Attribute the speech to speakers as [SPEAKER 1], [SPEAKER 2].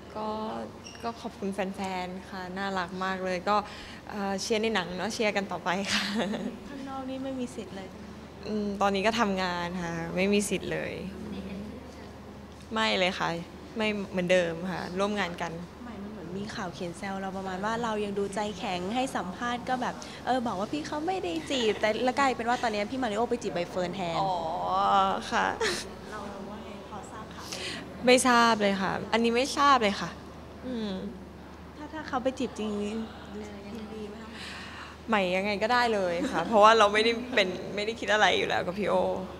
[SPEAKER 1] ก็ก็ขอบคุณแฟนๆค่ะน่ารักมากเลยก็เชียร์ในหนังเนาะเชียร์กันต่อไปค่ะ
[SPEAKER 2] ข้างนอกนี่ไม่มีสิทธิ์เลย
[SPEAKER 1] ตอนนี้ก็ทำงานค่ะไม่มีสิทธิ์เลยไม่เลยค่ะไม่เหมือนเดิมค่ะร่วมงานกัน
[SPEAKER 2] ใหม่มันเหมือนมีข่าวเขียนแซวเราประมาณว่าเรายังดูใจแข็งให้สัมภาษณ์ก็แบบบอกว่าพี่เขาไม่ได้จีบแต่ละกลายเป็นว่าตอนนี้พี่มาริโอไปจีบใบเฟิร์นแทน
[SPEAKER 1] อ๋อค่ะ
[SPEAKER 2] เราว่าไงพอทราบข่าว
[SPEAKER 1] ไม่ทราบเลยค่ะอันนี้ไม่ทราบเลยค่ะ
[SPEAKER 2] ถ้าเขาไปจีบจริงยังดีไหมคะ
[SPEAKER 1] ใหม่ยังไงก็ได้เลยค่ะเพราะว่าเราไม่ได้คิดอะไรอยู่แล้วกับพี่โอ